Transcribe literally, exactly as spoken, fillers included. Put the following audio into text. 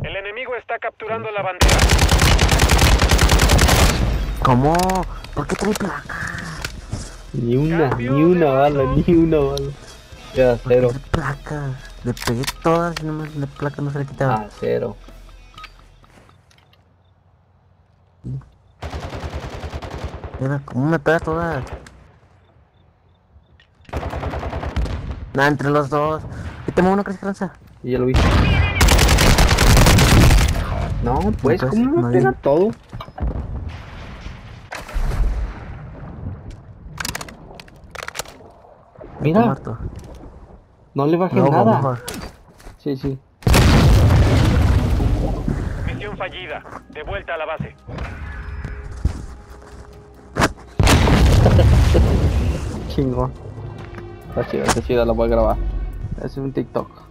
El enemigo está capturando la bandera. ¿Cómo? ¿Por qué trae placa? Ni una, Cambio ni una de bala, bando. ni una bala. Queda ¿Por qué cero. trae placa? Le pegué todas y nomás la placa no se le quitaba. Ah, cero. Mira, ¿cómo me pega todas? Nah, entre los dos. Quítame uno, Cris Esperanza. Y ya lo vi. No, pues, pues, ¿cómo me no pega vi. todo? Ya está Mira, muerto. no le bajé No, nada. mejor. Sí, sí. Misión fallida. De vuelta a la base. Chingón. Está chida, está chida, la voy a grabar. Es un TikTok.